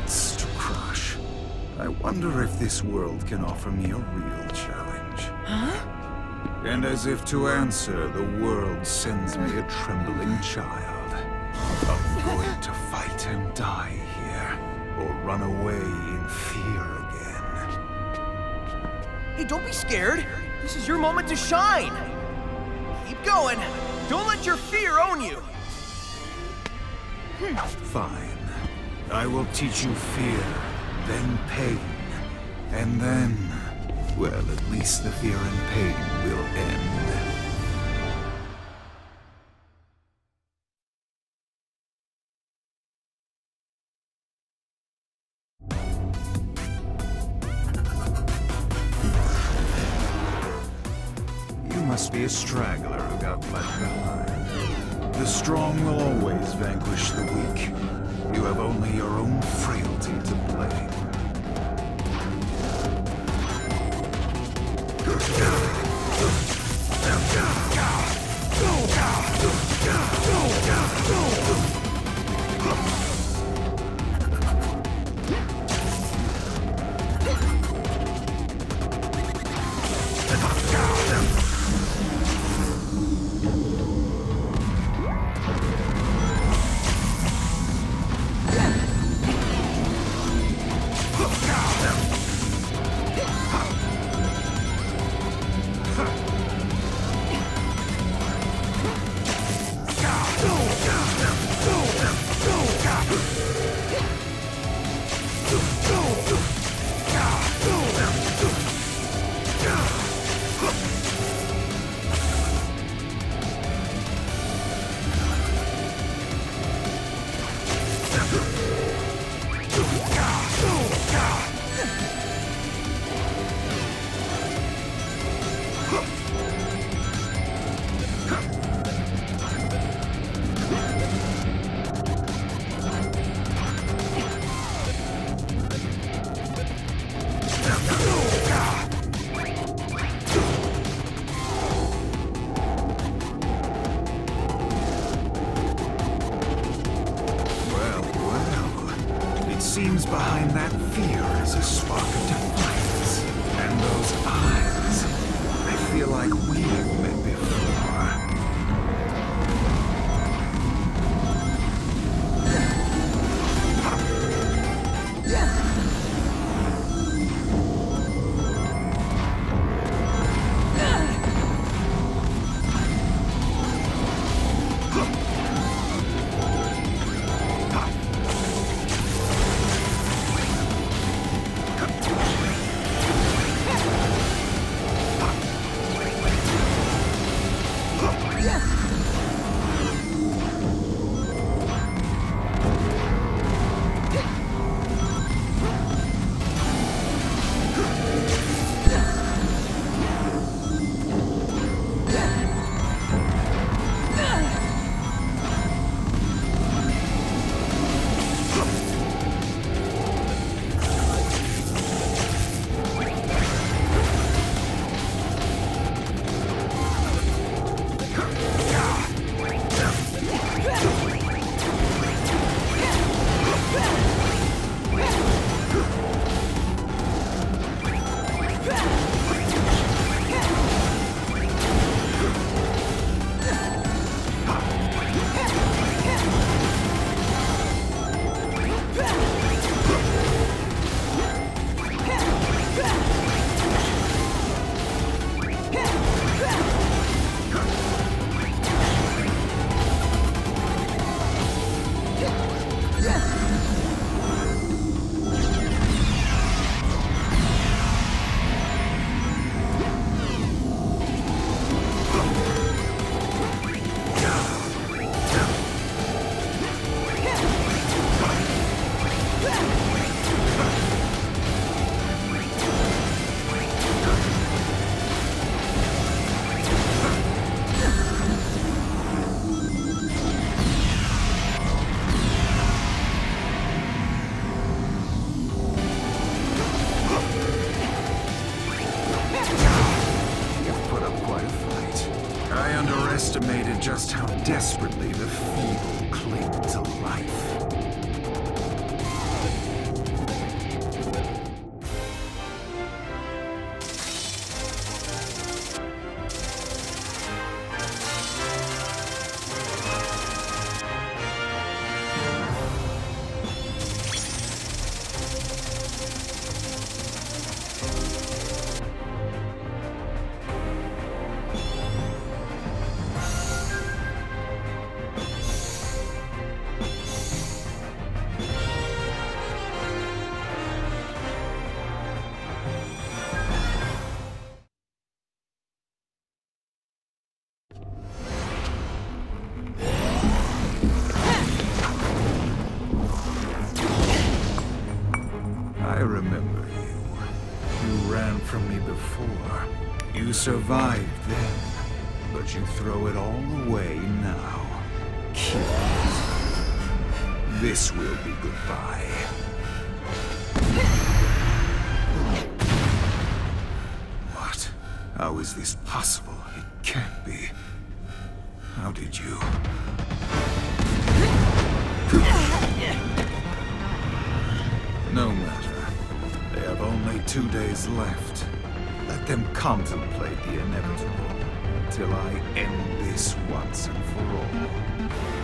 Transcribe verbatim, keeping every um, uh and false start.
immense to crush. I wonder if this world can offer me a real challenge. Huh? And as if to answer, the world sends me a trembling child. I'm going to fight and die here, or run away in fear again. Hey, don't be scared. This is your moment to shine. Keep going. Don't let your fear own you. Fine. I will teach you fear, then pain, and then, well, at least the fear and pain will end. You must be a straggler who got left behind. The strong will always vanquish the weak. You have only your own frailty to blame. Seems behind that fear is a spark of defiance. And those eyes, I feel like we have met before. Underestimated just how desperately the feeble cling to life. ran from me before. You survived then, but you throw it all away now. Killed. This will be goodbye. What? How is this possible? It can't be. How did you... No matter. They have only two days left. Let them contemplate the inevitable, till I end this once and for all.